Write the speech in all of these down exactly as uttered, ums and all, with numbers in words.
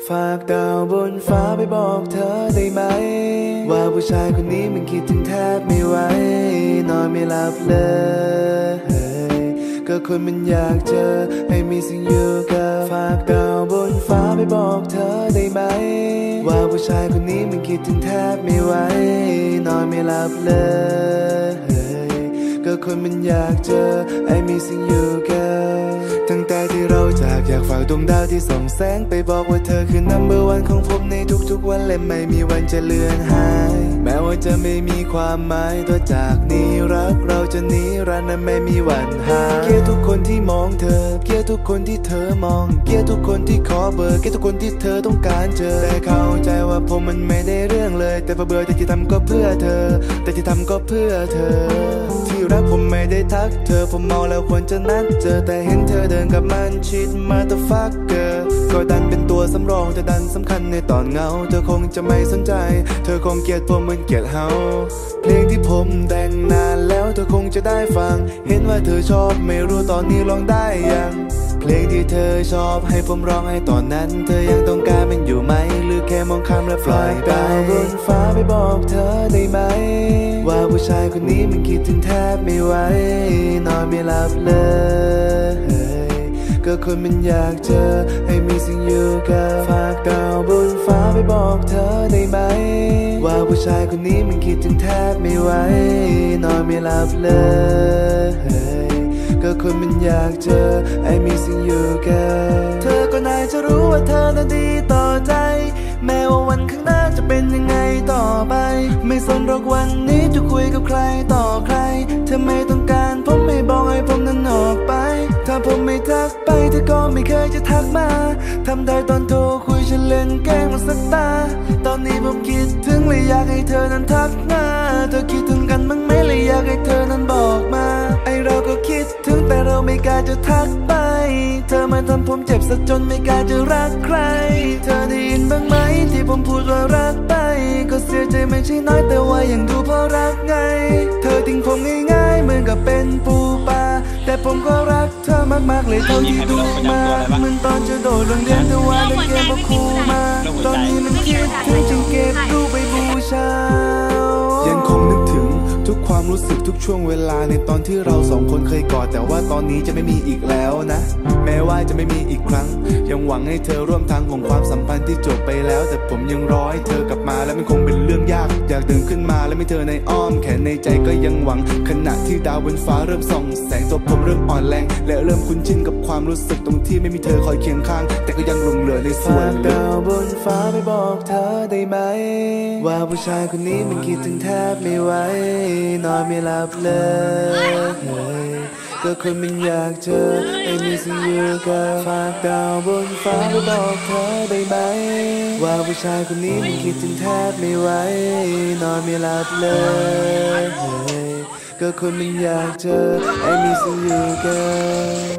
ฝากดาวบนฟ้าไปบอกเธอได้ไหมว่าผู้ชายคนนี้มันคิดถึงแทบไม่ไหวนอนไม่หลับเลยก็คนมันอยากเจอให้มีสิ่งอยู่กับฝากดาวบนฟ้าไปบอกเธอได้ไหมว่าผู้ชายคนนี้มันคิดถึงแทบไม่ไหวนอนไม่หลับเลยก็คนมันอยากเจอให้มีสิ่งอยู่กับตั้งแต่ที่เราจากอยากฝากดวงดาวที่ส่องแสงไปบอกว่าเธอคือ นัมเบอร์วัน ของผมในทุกๆวันและไม่มีวันจะเลือนหายแม้ว่าจะไม่มีความหมายตัวจากนี้รักเราจะนิรันดร์นั้นไม่มีวันหายเกลียดทุกคนที่มองเธอเกลียดทุกคนที่เธอมองเกลียดทุกคนที่ขอเบอร์เกลียดทุกคนที่เธอต้องการเจอแต่เข้าใจว่าผมมันไม่ได้เรื่องเลยแต่พอเบื่อแต่ที่ทำก็เพื่อเธอแต่ที่ทำก็เพื่อเธอที่รักผมไม่ได้ทักเธอผมเมาแล้วควรจะนัดเจอแต่เห็นเธอเดินกับมันชิดมาแต่ฟักเกอร์ก็ดันเป็นตัวสำรองแต่ดันสำคัญในตอนเงาเธอคงจะไม่สนใจเธอคงเกลียดผมเหมือนเกลียดเฮาเพลงที่ผมแต่งนานแล้วเธอคงจะได้ฟังเห็นว่าเธอชอบไม่รู้ตอนนี้ร้องได้ยังเพลงที่เธอชอบให้ผมร้องให้ตอนนั้นเธอยังต้องการมันอยู่ไหมหรือแค่มองข้ามและปล่อยไปดาวบนฟ้าไปบอกเธอได้ไหมว่าผู้ชายคนนี้มันคิดถึงแทบไม่ไหวนอนไม่หลับเลยก็คนมันอยากเจอให้มีสิ่งอยู่กับฝากดาวบนฟ้าไปบอกเธอได้ไหมว่าผู้ชายคนนี้มันคิดถึงแทบไม่ไหวนอนไม่หลับเลยก็คนมันอยากเจอให้มีสิ่งอยู่กับเธอก็น่าจะรู้ว่าเธอนั้นดีต่อใจแม้ว่าวันข้างหน้าจะเป็นยังไงต่อไปไม่สนหรอกวันนี้จะคุยกับใครต่อใครเธอไม่ต้องการผมไม่บอกให้ผมนั้นออกไปถ้าผมไม่ทักไปเธอก็ไม่เคยจะทักมาทำได้ตอนโทรคุยฉันเล่นแกล้งมาสักตาตอนนี้ผมคิดถึงเลยอยากให้เธอนั้นทักมาเธอคิดถึงกันบ้างไหมเลยอยากให้เธอนั้นบอกมาไอเราก็คิดถึงแต่เราไม่กล้าจะทักไปเธอมาทำผมเจ็บซะจนไม่กล้าจะรักใครเธอได้ยินบ้างไหมที่ผมพูดว่ารักไปก็เสียใจไม่ใช่น้อยแต่ว่ายังดูเพราะรักไงเธอทิ้งผมง่ายๆเหมือนกับเป็นปูปลาแต่ผมก็รักเธอมากๆเลยเท่าที่ดูมาเหมือนตอนจะโดดลงเรียนแต่ว่าเล่นเกมมาคูมาตอนนี้มันคิดถึงจึงเก็บรูปไปบูชายังคงนึกถึงทุกความรู้สึกทุกช่วงเวลาในตอนที่เราสองคนเคยกอดแต่ว่าตอนนี้จะไม่มีอีกแล้วนะแม้ว่าจะไม่มีอีกครั้งยังหวังให้เธอร่วมทางของความสัมพันธ์ที่จบไปแล้วแต่ผมยังรอให้เธอกลับมาและมันคงเป็นเรื่องยากอยากตื่นขึ้นมาและมีเธอในอ้อมแขนในใจก็ยังหวังขณะที่ดาวบนฟ้าเริ่มส่องแสงตัวผมเริ่มอ่อนแรงและเริ่มคุ้นชินกับความรู้สึกตรงที่ไม่มีเธอคอยเคียงข้างแต่ก็ยังหลงเหลือในส่วนดาวบนฟ้าไปบอกเธอได้ไหมว่าผู้ชายคนนี้มันคิดถึงแทบไม่ไหวนอนไม่หลับเลยก็คนมันอยากเจอให้มีสิ่งอยู่กับฝากดาวบนฟ้าไปบอกเธอได้ไหมว่าผู้ชายคนนี้มันคิดถึงแทบไม่ไหวนอนไม่หลับเลยก็คนมันอยากเจอให้มีสิ่งอยู่กับ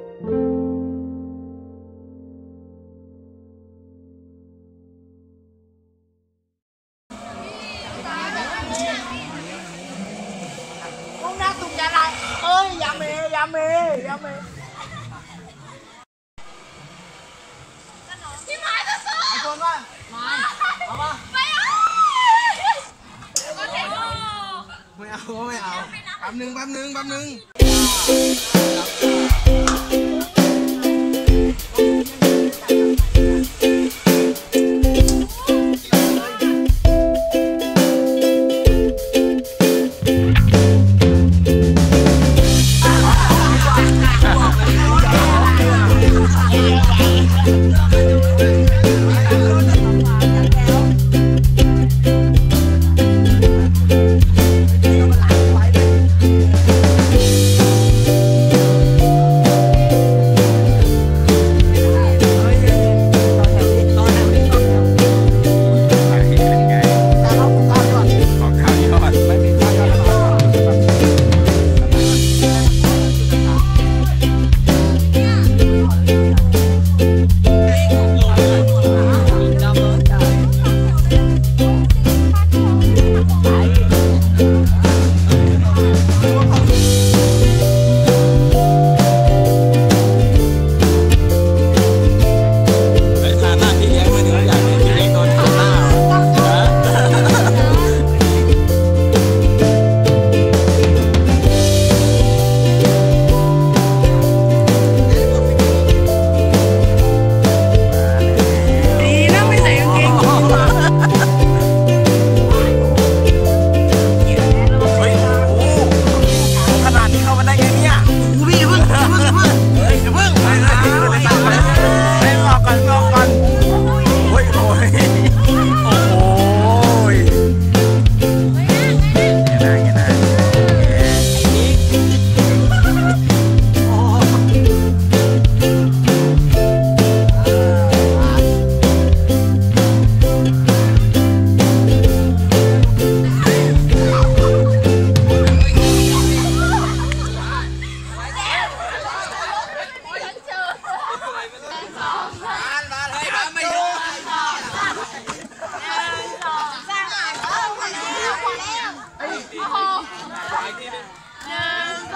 พี่หมายจะสู้คนว่าหมายเอาปะไม่เอาไม่เอาไม่เอาแป๊บนึงแป๊บนึงแป๊บนึง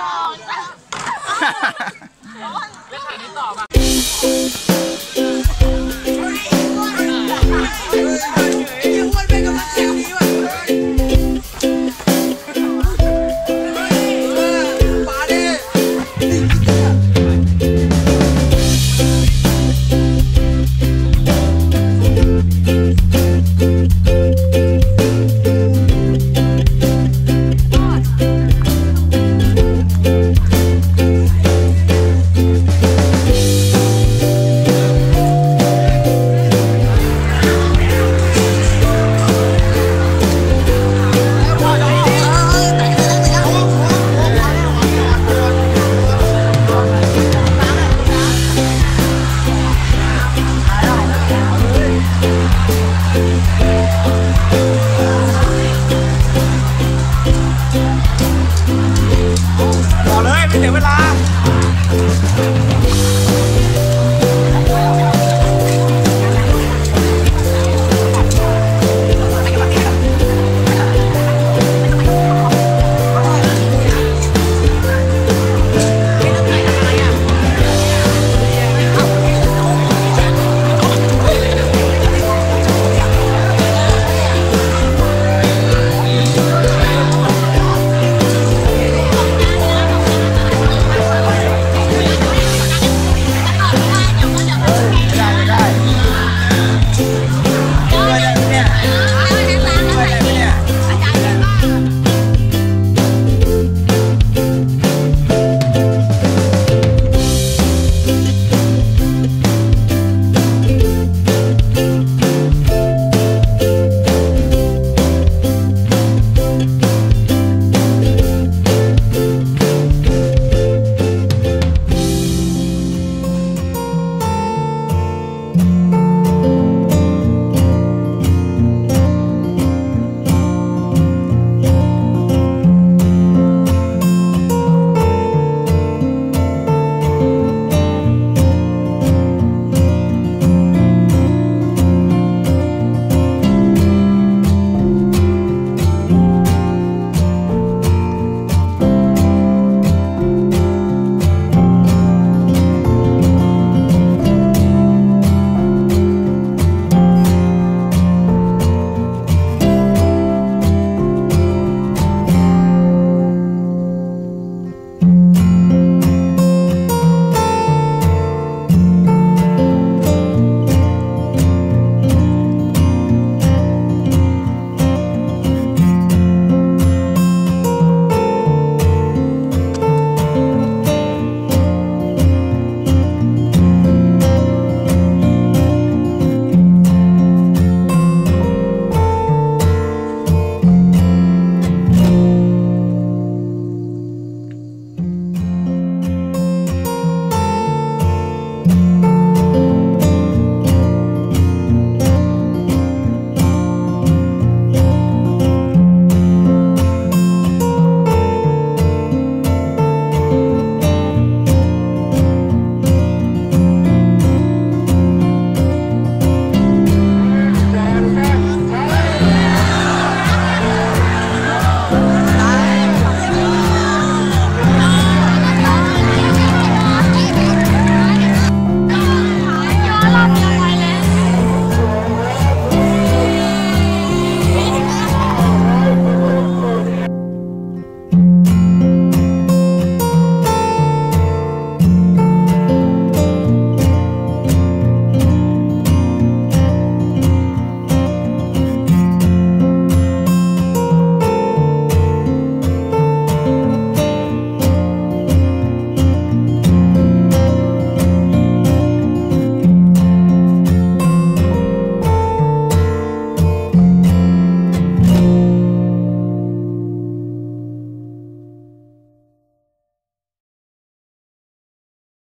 เล่นถ่ายนี้ต่อป่ะ